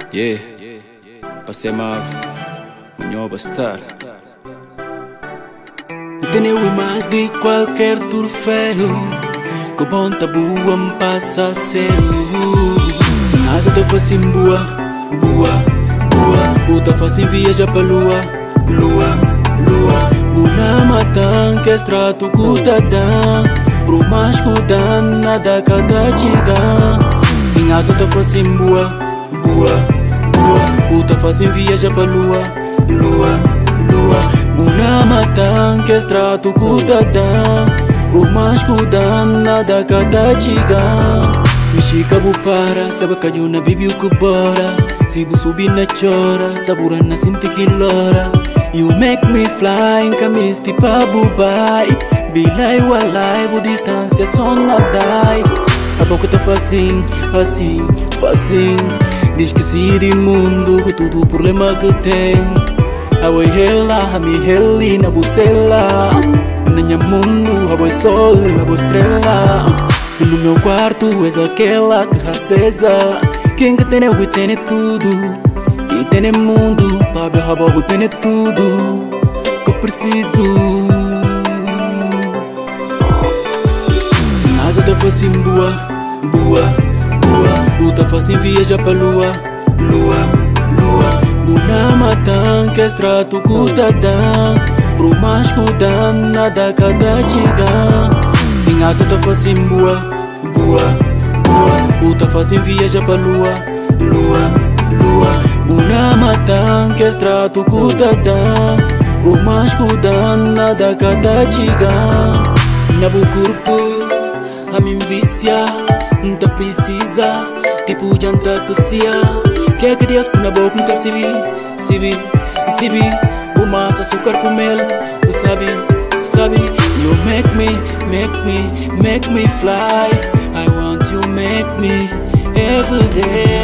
Yeah, passei mal, melhor bastar. Tenho mais de qualquer troféu, que bom tabu passa a ser. Se nada te fosse boa, boa, boa, o te fosse viajar pra lua, lua, lua. Una matan que extrato cutadã, pro mais cudan nada cada giga. Se asa te fosse boa, boa, boa, o te fosse viajar pra lua, lua, lua. Una matan que extrato cutadã, pro mais cudan nada cada giga. Mexika bu para, sabe que na bibi o que bora. Se bu subir na chora, sabura na sinti kilora. You make me fly, em camis tipo Dubai. Bilai walai, bu distância só nadai. A boca tá facinho, assim, facinho. Diz que se de mundo, que tudo problema que tem. A boi hela, a mi heli na bucela. Na minha mundo, a boi sol, a boi estrela. E no meu quarto és aquela que acesa. Quem que tem eu tem tudo. E tem mundo, para ver rabo tem tudo que eu preciso. Se nada te fosse boa, boa, boa, o te fosse viajar pra lua, lua, lua. Una matan que extrato cutadã, pro mais cudan nada cada giga. Se asa te fosse boa, boa, boa, o te fosse viajar pra lua, lua, lua. Una matan que extrato cutadã, pro mais cudan nada cada giga. Na bu corpo, a mim vicia, não te precisa, tipo janta que sia. Quer que Deus põe na boca nunca sibi, sibi, sibi. O massa açúcar com mel, o sabe, sabe. You make me fly. I want you make me every day.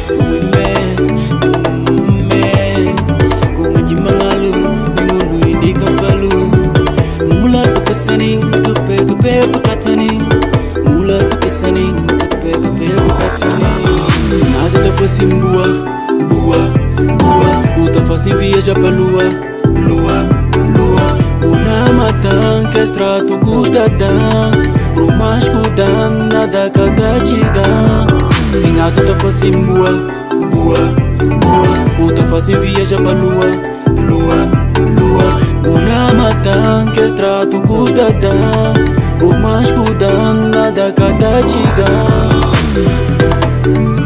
Como de mangalu, ninguno indica falu. Mula tu kesani, tu pe pakatani. Mula tu kesani, tu pe pakatani. Se nada te fosse boa, boa, boa, o te fosse viajar pra lua, lua, lua. Una matan que extrato cutadã, pro mais cudan nada cada giga. Se asa te fosse boa, boa, boa, o te fosse viajar pra lua, lua, lua. Una matan que extrato cutadã, pro mais cudan nada cada giga.